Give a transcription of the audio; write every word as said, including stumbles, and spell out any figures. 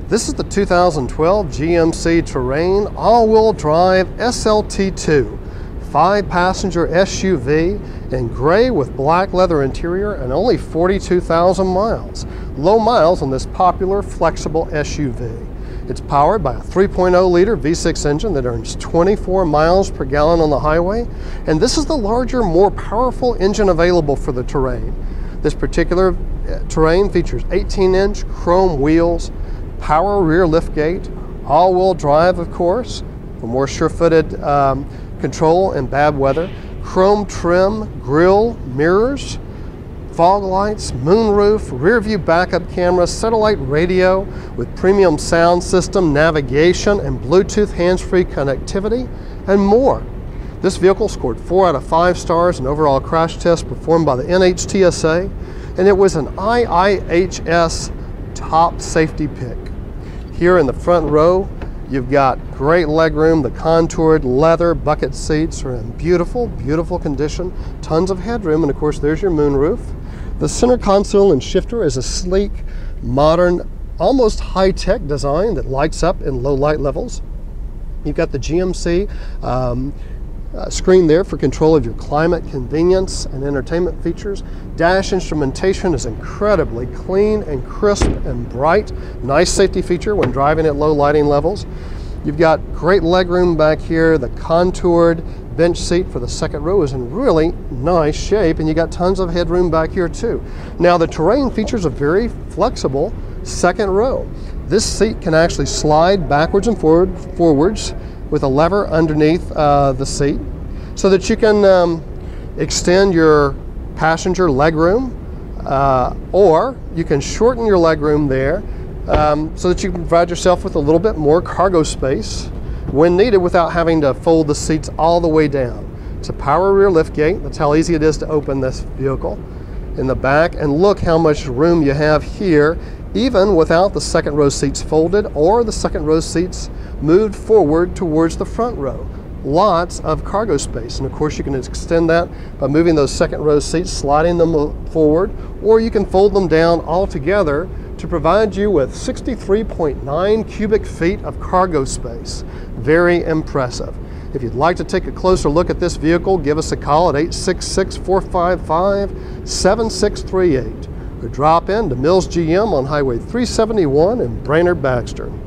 This is the two thousand twelve G M C Terrain all-wheel drive S L T two, five passenger S U V in gray with black leather interior and only forty-two thousand miles. Low miles on this popular flexible S U V. It's powered by a three point oh liter V six engine that earns twenty-four miles per gallon on the highway, and this is the larger, more powerful engine available for the Terrain. This particular Terrain features eighteen inch chrome wheels, power rear liftgate, all-wheel drive, of course, for more sure-footed um, control in bad weather, chrome trim, grille, mirrors, fog lights, moonroof, rear view backup camera, satellite radio with premium sound system, navigation, and Bluetooth hands-free connectivity, and more. This vehicle scored four out of five stars in overall crash tests performed by the N H T S A, and it was an I I H S top safety pick. Here in the front row, you've got great legroom. The contoured leather bucket seats are in beautiful, beautiful condition. Tons of headroom, and of course there's your moonroof. The center console and shifter is a sleek, modern, almost high-tech design that lights up in low light levels. You've got the G M C um, uh, screen there for control of your climate, convenience, and entertainment features. Dash instrumentation is incredibly clean and crisp and bright. Nice safety feature when driving at low lighting levels. You've got great legroom back here. The contoured bench seat for the second row is in really nice shape, and you got tons of headroom back here too. Now the Terrain features a very flexible second row. This seat can actually slide backwards and forward, forwards with a lever underneath uh, the seat so that you can um, extend your passenger legroom, uh, or you can shorten your legroom there um, so that you can provide yourself with a little bit more cargo space when needed without having to fold the seats all the way down. It's a power rear liftgate. That's how easy it is to open this vehicle in the back, and look how much room you have here, even without the second row seats folded or the second row seats moved forward towards the front row. Lots of cargo space, and of course you can extend that by moving those second row seats, sliding them forward, or you can fold them down all together to provide you with sixty-three point nine cubic feet of cargo space. Very impressive. If you'd like to take a closer look at this vehicle, give us a call at eight six six, four five five, seven six three eight or drop in to Mills G M on Highway three seventy-one in Brainerd Baxter.